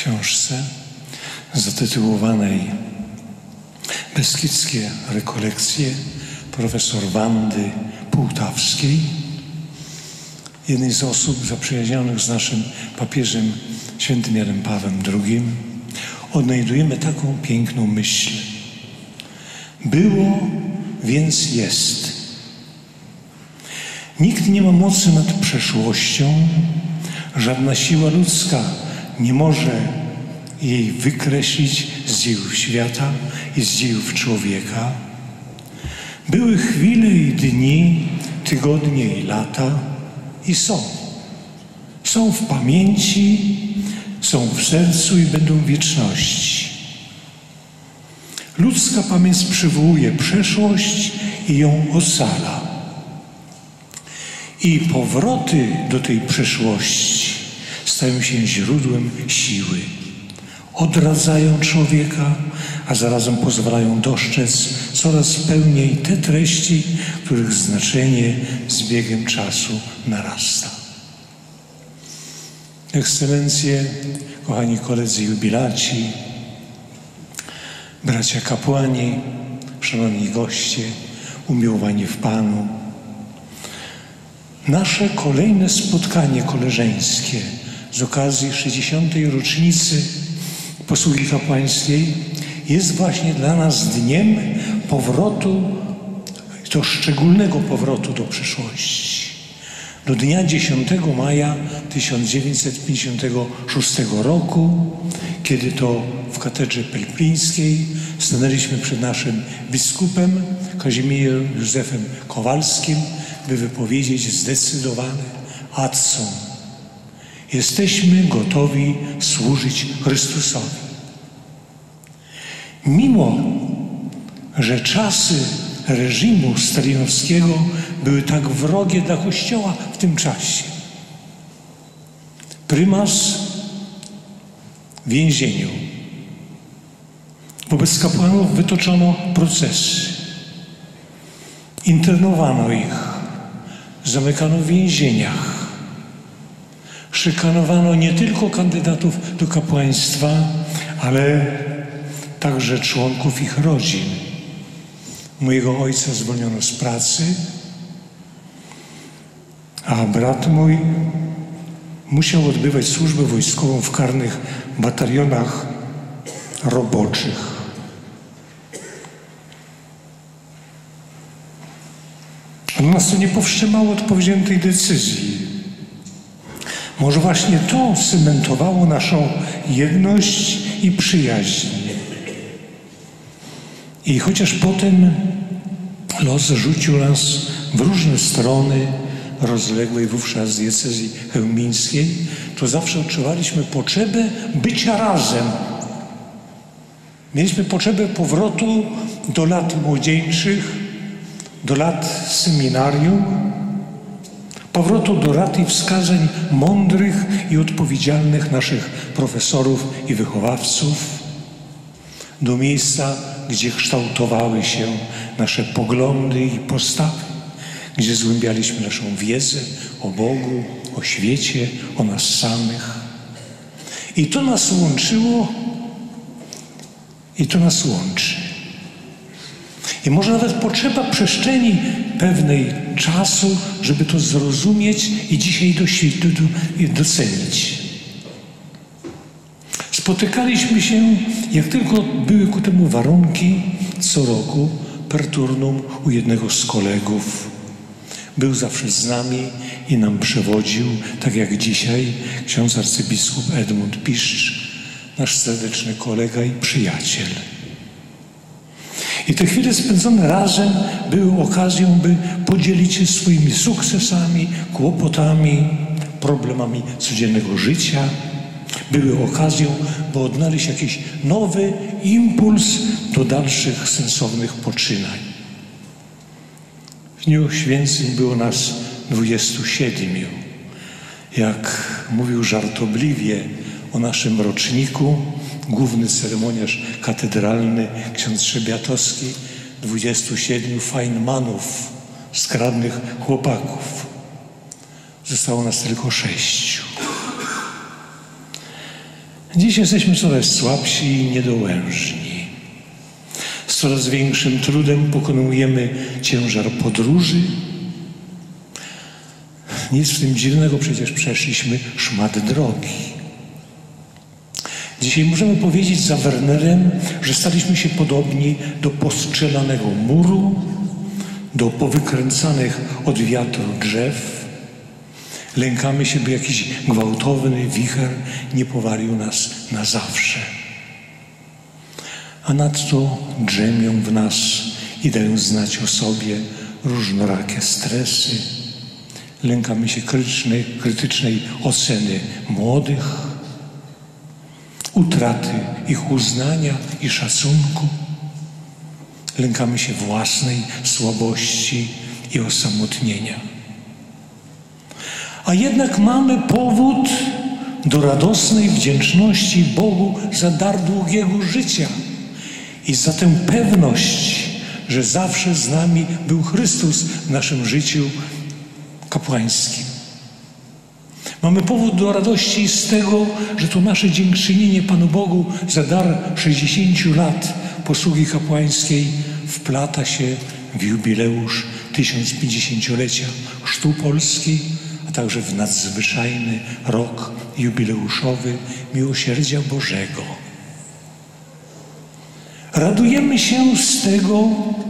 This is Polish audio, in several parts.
książce zatytułowanej Beskidzkie rekolekcje profesor Wandy Półtawskiej, jednej z osób zaprzyjaźnionych z naszym papieżem świętym Janem Pawłem II, odnajdujemy taką piękną myśl. Było, więc jest. Nikt nie ma mocy nad przeszłością, żadna siła ludzka nie może jej wykreślić z dziejów świata i z dziejów człowieka. Były chwile i dni, tygodnie i lata i są. Są w pamięci, są w sercu i będą w wieczności. Ludzka pamięć przywołuje przeszłość i ją ocala. I powroty do tej przeszłości stają się źródłem siły. Odradzają człowieka, a zarazem pozwalają dostrzec coraz pełniej te treści, których znaczenie z biegiem czasu narasta. Ekscelencje, kochani koledzy jubilaci, bracia kapłani, szanowni goście, umiłowani w Panu. Nasze kolejne spotkanie koleżeńskie z okazji 60. rocznicy posługi kapłańskiej jest właśnie dla nas dniem powrotu, to szczególnego powrotu do przeszłości. Do dnia 10 maja 1956 roku, kiedy to w katedrze pelpińskiej stanęliśmy przed naszym biskupem Kazimierzem Józefem Kowalskim, by wypowiedzieć zdecydowane ad sum. Jesteśmy gotowi służyć Chrystusowi. Mimo że czasy reżimu stalinowskiego były tak wrogie dla Kościoła w tym czasie. Prymas w więzieniu. Wobec kapłanów wytoczono procesy. Internowano ich. Zamykano w więzieniach. Szykanowano nie tylko kandydatów do kapłaństwa, ale także członków ich rodzin. Mojego ojca zwolniono z pracy, a brat mój musiał odbywać służbę wojskową w karnych batalionach roboczych. Ale nas to nie powstrzymało od powziętej decyzji. Może właśnie to cementowało naszą jedność i przyjaźń. I chociaż potem los rzucił nas w różne strony rozległej wówczas diecezji chełmińskiej, to zawsze odczuwaliśmy potrzebę bycia razem. Mieliśmy potrzebę powrotu do lat młodzieńczych, do lat seminarium, powrotu do rad i wskazań mądrych i odpowiedzialnych naszych profesorów i wychowawców, do miejsca, gdzie kształtowały się nasze poglądy i postawy, gdzie zgłębialiśmy naszą wiedzę o Bogu, o świecie, o nas samych. I to nas łączyło, i to nas łączy. I może nawet potrzeba przestrzeni pewnej czasu, żeby to zrozumieć i dzisiaj docenić. Spotykaliśmy się, jak tylko były ku temu warunki, co roku per turnum u jednego z kolegów. Był zawsze z nami i nam przewodził, tak jak dzisiaj, ksiądz arcybiskup Edmund Piszcz, nasz serdeczny kolega i przyjaciel. I te chwile spędzone razem były okazją, by podzielić się swoimi sukcesami, kłopotami, problemami codziennego życia. Były okazją, by odnaleźć jakiś nowy impuls do dalszych sensownych poczynań. W dniu święceń było nas 27. Jak mówił żartobliwie o naszym roczniku główny ceremoniarz katedralny, ksiądz Trzebiatowski, 27 fajnmanów, skradnych chłopaków. Zostało nas tylko 6. Dziś jesteśmy coraz słabsi i niedołężni. Z coraz większym trudem pokonujemy ciężar podróży. Nic w tym dziwnego, przecież przeszliśmy szmat drogi. Dzisiaj możemy powiedzieć za Wernerem, że staliśmy się podobni do postrzelanego muru, do powykręcanych od wiatru drzew. Lękamy się, by jakiś gwałtowny wicher nie powalił nas na zawsze. A nadto drzemią w nas i dają znać o sobie różnorakie stresy. Lękamy się krytycznej oceny młodych, utraty ich uznania i szacunku. Lękamy się własnej słabości i osamotnienia. A jednak mamy powód do radosnej wdzięczności Bogu za dar długiego życia i za tę pewność, że zawsze z nami był Chrystus w naszym życiu kapłańskim. Mamy powód do radości z tego, że to nasze dziękczynienie Panu Bogu za dar 60 lat posługi kapłańskiej wplata się w jubileusz 1050-lecia chrztu Polski, a także w nadzwyczajny rok jubileuszowy Miłosierdzia Bożego. Radujemy się z tego,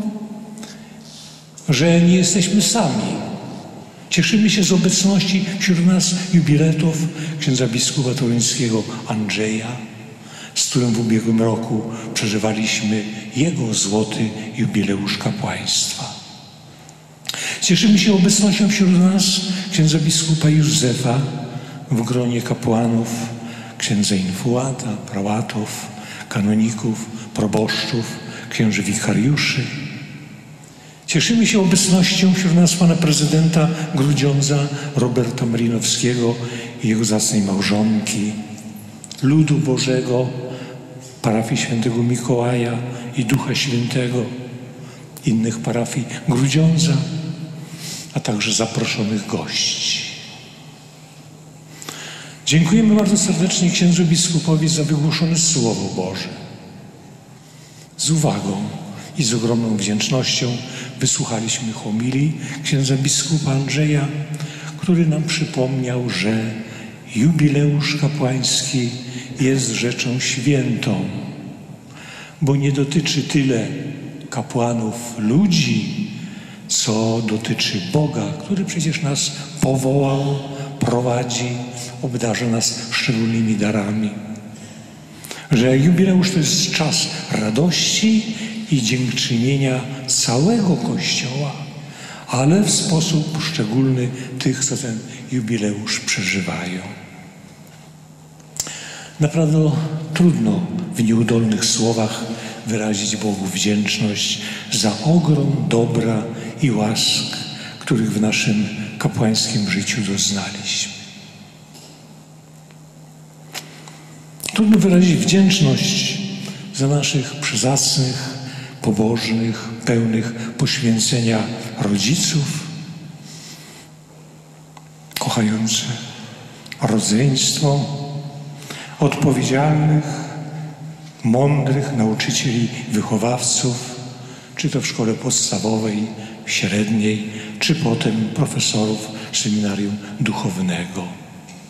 że nie jesteśmy sami. Cieszymy się z obecności wśród nas jubiletów księdza biskupa toruńskiego Andrzeja, z którym w ubiegłym roku przeżywaliśmy jego złoty jubileusz kapłaństwa. Cieszymy się obecnością wśród nas księdza biskupa Józefa w gronie kapłanów, księdza infuata, prałatów, kanoników, proboszczów, księży wikariuszy. Cieszymy się obecnością wśród nas pana prezydenta Grudziądza Roberta Marinowskiego i jego zacnej małżonki, ludu Bożego, parafii świętego Mikołaja i Ducha Świętego, innych parafii Grudziądza, a także zaproszonych gości. Dziękujemy bardzo serdecznie księdzu biskupowi za wygłoszone Słowo Boże. Z uwagą i z ogromną wdzięcznością wysłuchaliśmy homilii księdza biskupa Andrzeja, który nam przypomniał, że jubileusz kapłański jest rzeczą świętą, bo nie dotyczy tyle kapłanów ludzi, co dotyczy Boga, który przecież nas powołał, prowadzi, obdarza nas szczególnymi darami. Że jubileusz to jest czas radości i dziękczynienia całego Kościoła, ale w sposób szczególny tych, co ten jubileusz przeżywają. Naprawdę trudno w nieudolnych słowach wyrazić Bogu wdzięczność za ogrom dobra i łask, których w naszym kapłańskim życiu doznaliśmy. Trudno wyrazić wdzięczność za naszych przyzacnych, pobożnych, pełnych poświęcenia rodziców, kochające rodzeństwo, odpowiedzialnych, mądrych nauczycieli, wychowawców, czy to w szkole podstawowej, średniej, czy potem profesorów seminarium duchownego.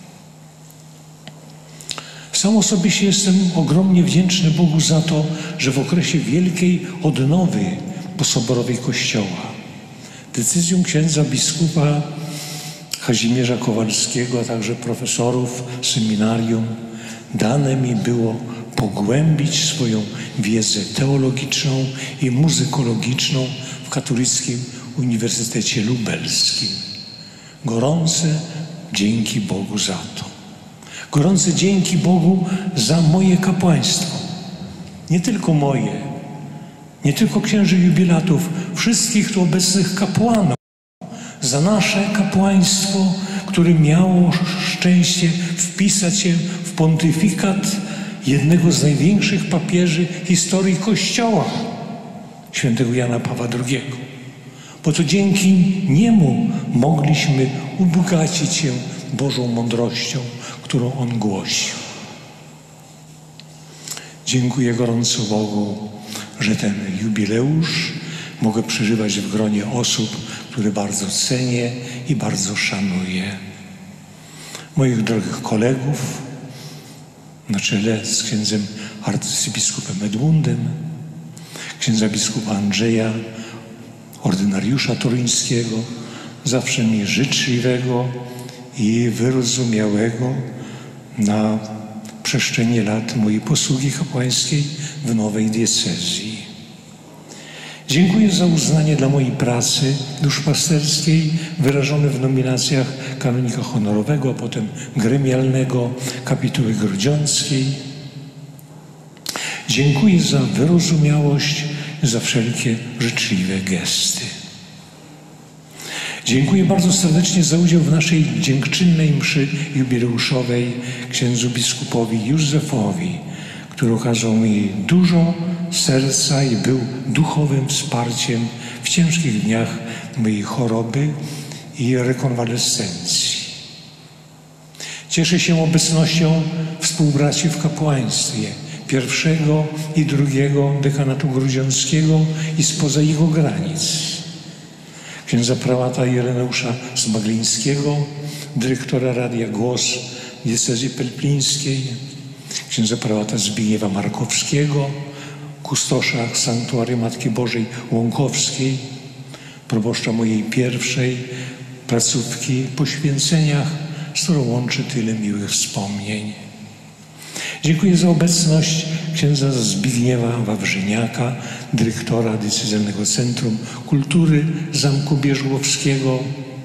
Sam osobiście jestem ogromnie wdzięczny Bogu za to, że w okresie wielkiej odnowy posoborowej Kościoła decyzją księdza biskupa Kazimierza Kowalskiego, a także profesorów seminarium dane mi było pogłębić swoją wiedzę teologiczną i muzykologiczną w Katolickim Uniwersytecie Lubelskim. Gorące dzięki Bogu za to. Gorące dzięki Bogu za moje kapłaństwo. Nie tylko moje, nie tylko księży jubilatów, wszystkich tu obecnych kapłanów. Za nasze kapłaństwo, które miało szczęście wpisać się w pontyfikat jednego z największych papieży historii Kościoła, świętego Jana Pawła II. Bo to dzięki niemu mogliśmy ubogacić się Bożą mądrością, którą on głosił. Dziękuję gorąco Bogu, że ten jubileusz mogę przeżywać w gronie osób, które bardzo cenię i bardzo szanuję. Moich drogich kolegów, na czele z księdzem arcybiskupem Edmundem, księdza biskupa Andrzeja, ordynariusza toruńskiego, zawsze mi życzliwego i wyrozumiałego na przestrzeni lat mojej posługi kapłańskiej w nowej diecezji. Dziękuję za uznanie dla mojej pracy duszpasterskiej wyrażone w nominacjach kanonika honorowego, a potem gremialnego kapituły grudziąckiej. Dziękuję za wyrozumiałość, za wszelkie życzliwe gesty. Dziękuję bardzo serdecznie za udział w naszej dziękczynnej mszy jubileuszowej księdzu biskupowi Józefowi, który okazał mi dużo serca i był duchowym wsparciem w ciężkich dniach mojej choroby i rekonwalescencji. Cieszę się obecnością współbraci w kapłaństwie pierwszego i drugiego dekanatu grudziąckiego i spoza jego granic. Księdza prałata Ireneusza Smaglińskiego, dyrektora Radia Głos diecezji pelplińskiej, księdza prałata Zbigniewa Markowskiego, kustosza Sanktuarium Matki Bożej Łąkowskiej, proboszcza mojej pierwszej placówki poświęceniach, z którą łączy tyle miłych wspomnień. Dziękuję za obecność księdza Zbigniewa Wawrzyniaka, dyrektora Diecezjalnego Centrum Kultury Zamku Bierzłowskiego.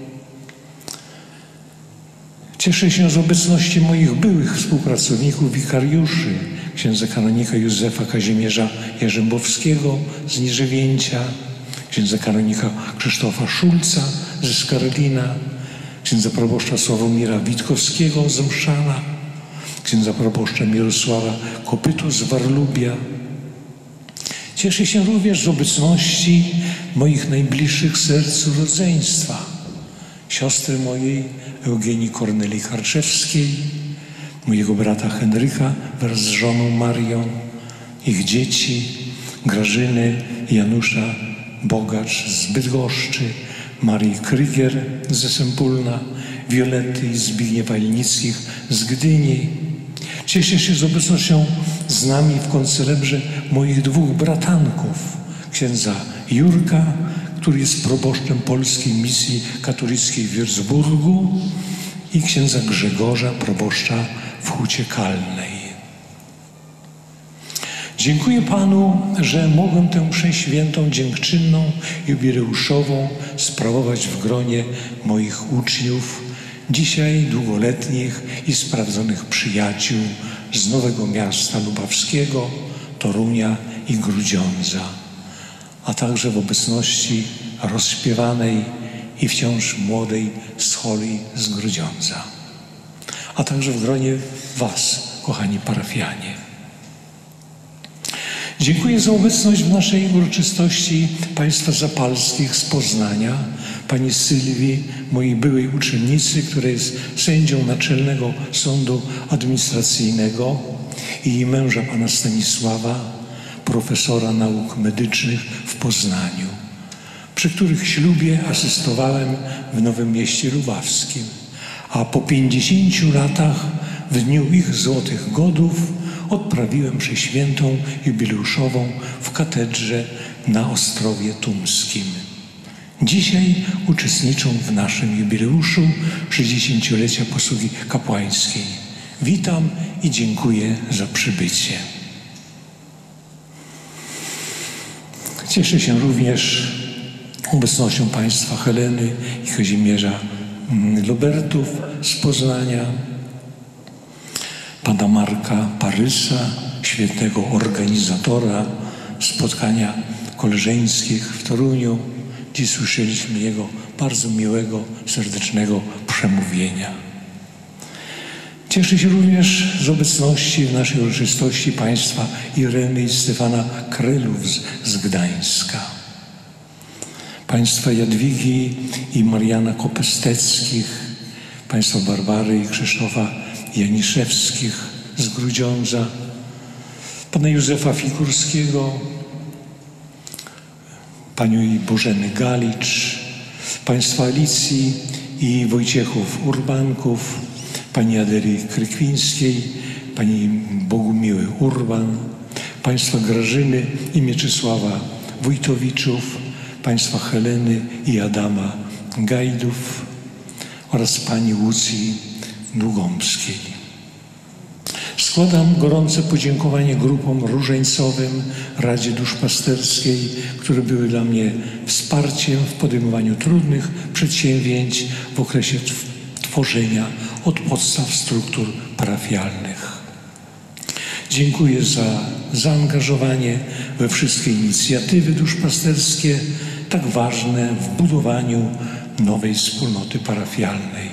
Cieszę się z obecności moich byłych współpracowników, wikariuszy, księdza kanonika Józefa Kazimierza Jarzębowskiego z Nierzewięcia, księdza kanonika Krzysztofa Szulca ze Skarlina, księdza proboszcza Sławomira Witkowskiego z Mszana, księdza proboszcza Mirosława Kopytu z Warlubia. Cieszę się również z obecności moich najbliższych sercu rodzeństwa, siostry mojej Eugenii Kornelii Karczewskiej, mojego brata Henryka wraz z żoną Marią, ich dzieci Grażyny i Janusza Bogacz z Bydgoszczy, Marii Krygier ze Sępólna, Violetty i Zbigniewa Ilnickich z Gdyni. Cieszę się z obecnością z nami w koncelebrze moich dwóch bratanków, księdza Jurka, który jest proboszczem polskiej misji katolickiej w Würzburgu, i księdza Grzegorza, proboszcza w Hucie Kalnej. Dziękuję Panu, że mogłem tę mszę świętą, dziękczynną, jubileuszową sprawować w gronie moich uczniów, dzisiaj długoletnich i sprawdzonych przyjaciół z Nowego Miasta Lubawskiego, Torunia i Grudziądza, a także w obecności rozśpiewanej i wciąż młodej Scholi z Grudziądza, a także w gronie Was, kochani parafianie. Dziękuję za obecność w naszej uroczystości państwa zapalskich z Poznania, pani Sylwii, mojej byłej uczennicy, która jest sędzią Naczelnego Sądu Administracyjnego, i jej męża, pana Stanisława, profesora nauk medycznych w Poznaniu, przy których ślubie asystowałem w Nowym Mieście Lubawskim, a po 50 latach, w dniu ich złotych godów, odprawiłem mszę świętą jubileuszową w katedrze na Ostrowie Tumskim. Dzisiaj uczestniczą w naszym jubileuszu 60-lecia posługi kapłańskiej. Witam i dziękuję za przybycie. Cieszę się również obecnością państwa Heleny i Kazimierza Lobertów z Poznania, pana Marka Parysa, świetnego organizatora spotkania koleżeńskich w Toruniu. Dziś słyszeliśmy jego bardzo miłego, serdecznego przemówienia. Cieszę się również z obecności w naszej uroczystości państwa Ireny i Stefana Krylów z Gdańska, państwa Jadwigi i Mariana Kopesteckich, państwa Barbary i Krzysztofa Janiszewskich z Grudziądza, pana Józefa Figurskiego, panią Bożeny Galicz, państwa Alicji i Wojciechów Urbanków, pani Adery Krykwińskiej, pani Bogumiły Urban, państwa Grażyny i Mieczysława Wójtowiczów, państwa Heleny i Adama Gajdów oraz pani Łucji Długomskiej. Składam gorące podziękowanie grupom różańcowym, Radzie Duszpasterskiej, które były dla mnie wsparciem w podejmowaniu trudnych przedsięwzięć w okresie tworzenia od podstaw struktur parafialnych. Dziękuję za zaangażowanie we wszystkie inicjatywy duszpasterskie, tak ważne w budowaniu nowej wspólnoty parafialnej.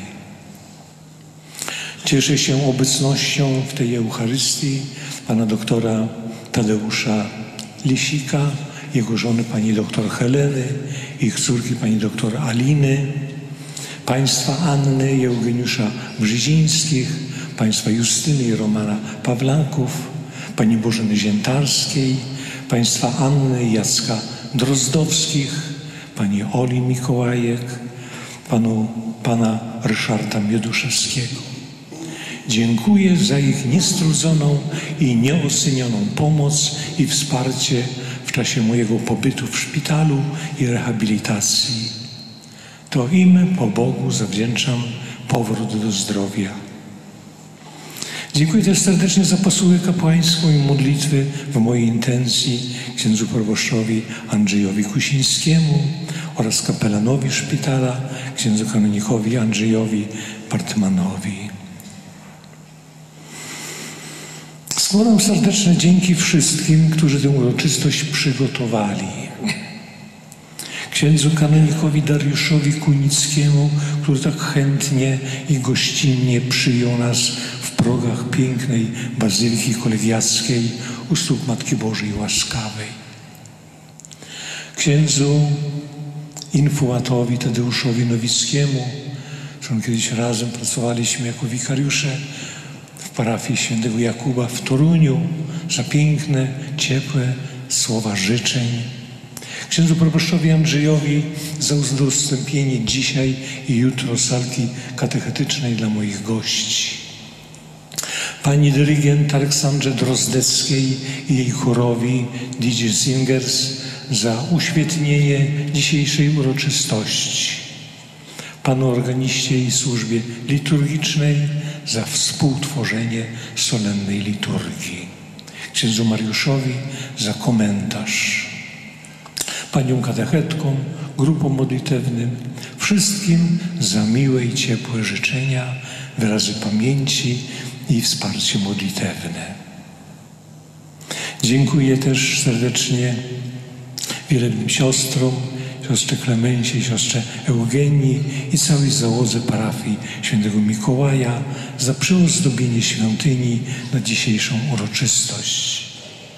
Cieszę się obecnością w tej Eucharystii pana doktora Tadeusza Lisika, jego żony pani doktor Heleny, ich córki pani doktor Aliny, państwa Anny i Eugeniusza Brzezińskich, państwa Justyny i Romana Pawlaków, pani Bożeny Ziętarskiej, państwa Anny i Jacka Drozdowskich, pani Oli Mikołajek, pana Ryszarda Mioduszewskiego. Dziękuję za ich niestrudzoną i nieocenioną pomoc i wsparcie w czasie mojego pobytu w szpitalu i rehabilitacji. To im po Bogu zawdzięczam powrót do zdrowia. Dziękuję też serdecznie za posługę kapłańską i modlitwy w mojej intencji księdzu proboszczowi Andrzejowi Kusińskiemu oraz kapelanowi szpitala, księdzu kanonikowi Andrzejowi Bartmanowi. Składam serdeczne dzięki wszystkim, którzy tę uroczystość przygotowali. Księdzu kanonikowi Dariuszowi Kunickiemu, który tak chętnie i gościnnie przyjął nas w progach pięknej Bazyliki Kolegiackiej u stóp Matki Bożej Łaskawej. Księdzu infuatowi Tadeuszowi Nowickiemu, z którym kiedyś razem pracowaliśmy jako wikariusze w parafii świętego Jakuba w Toruniu, za piękne, ciepłe słowa życzeń. Księdzu proboszczowi Andrzejowi za udostępnienie dzisiaj i jutro salki katechetycznej dla moich gości. Pani dyrygent Aleksandrze Drozdeckiej i jej chórowi DJ Singers za uświetnienie dzisiejszej uroczystości. Panu organiście i służbie liturgicznej za współtworzenie solennej liturgii. Księdzu Mariuszowi za komentarz. Paniom katechetkom, grupom modlitewnym, wszystkim za miłe i ciepłe życzenia, wyrazy pamięci i wsparcie modlitewne. Dziękuję też serdecznie wielkim siostrom, siostrze Klemencie, siostrze Eugenii i całej załodze parafii świętego Mikołaja za przyozdobienie świątyni na dzisiejszą uroczystość.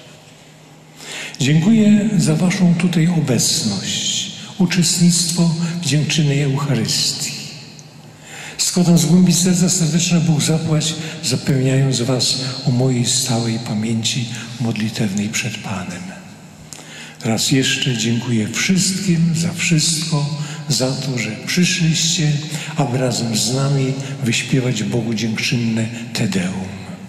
Dziękuję za waszą tutaj obecność, uczestnictwo w dziękczynnej Eucharystii. Składam z głębi serca serdeczne Bóg zapłać, zapewniając was o mojej stałej pamięci modlitewnej przed Panem. Raz jeszcze dziękuję wszystkim za wszystko, za to, że przyszliście, aby razem z nami wyśpiewać Bogu dziękczynne Te Deum.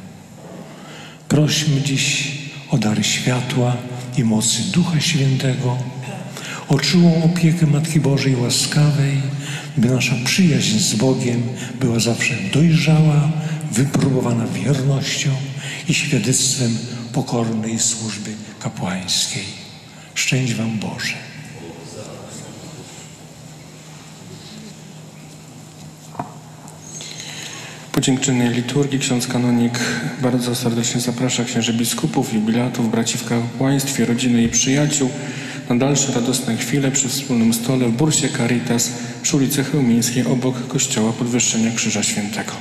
Prośmy dziś o dary światła i mocy Ducha Świętego, o czułą opiekę Matki Bożej Łaskawej, by nasza przyjaźń z Bogiem była zawsze dojrzała, wypróbowana wiernością i świadectwem pokornej służby kapłańskiej. Szczęść wam Boże. Po dziękczynnej liturgii ksiądz kanonik bardzo serdecznie zaprasza księży biskupów, jubilatów, braci w kapłaństwie, rodziny i przyjaciół na dalsze radosne chwile przy wspólnym stole w bursie Caritas przy ulicy Chełmińskiej obok kościoła Podwyższenia Krzyża Świętego.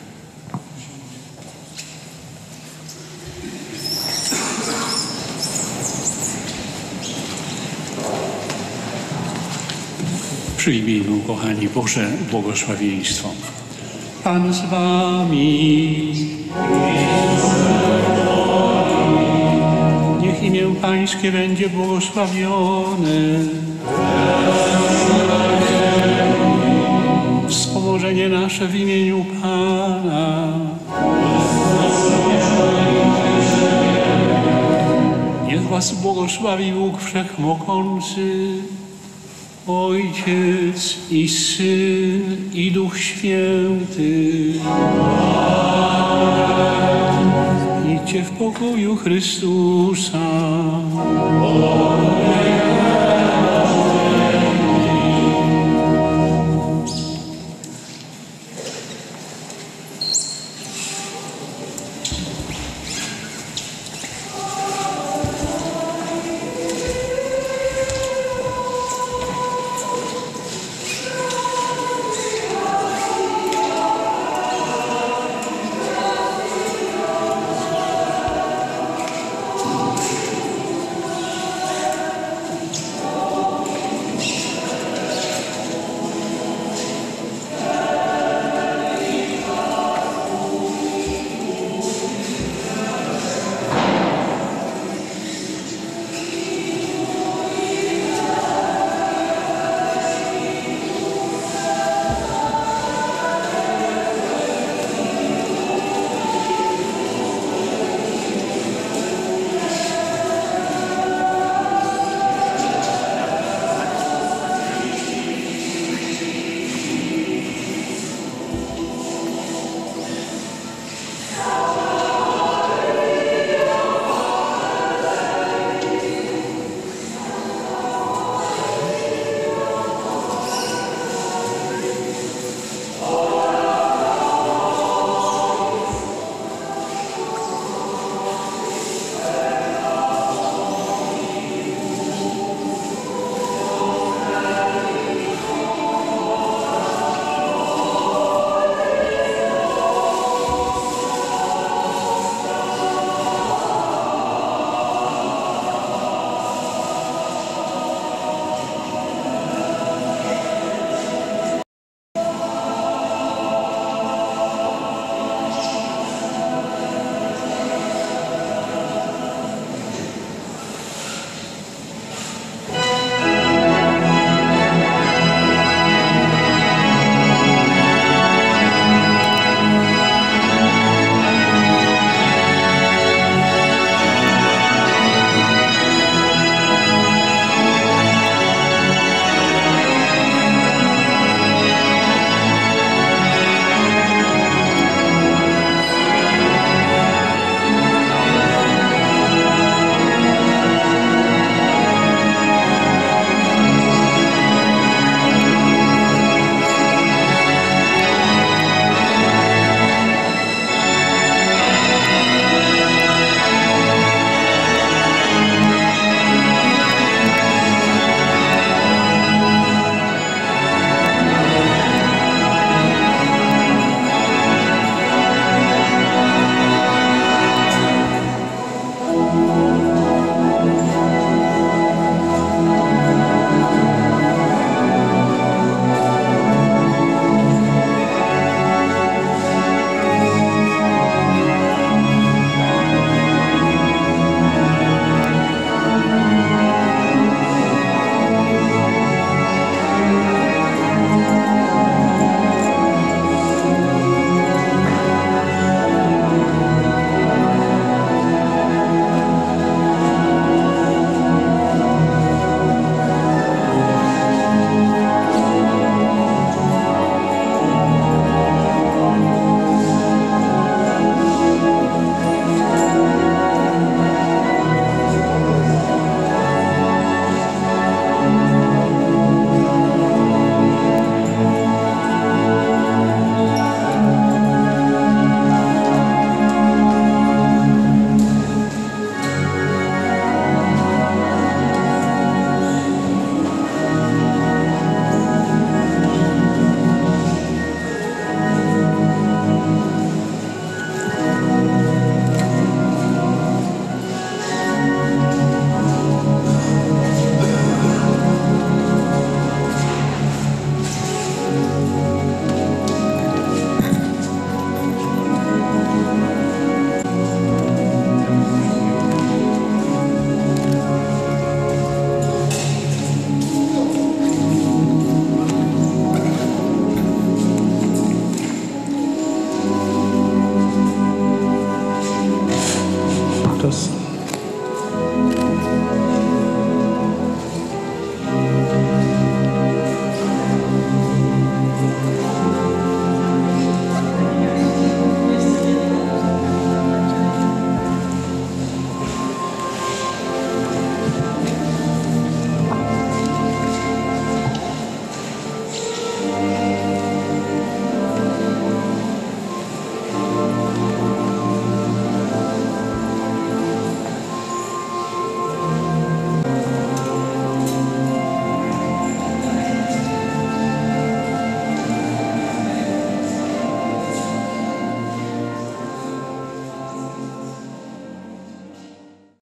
Przyjmijmy, kochani Boże, błogosławieństwo. Pan z wami. imię Pańskie będzie błogosławione. Wspomożenie nasze w imieniu Pana. Niech was błogosławi Bóg Wszechmogący, Ojciec i Syn i Duch Święty. Idźcie w pokoju Chrystusa.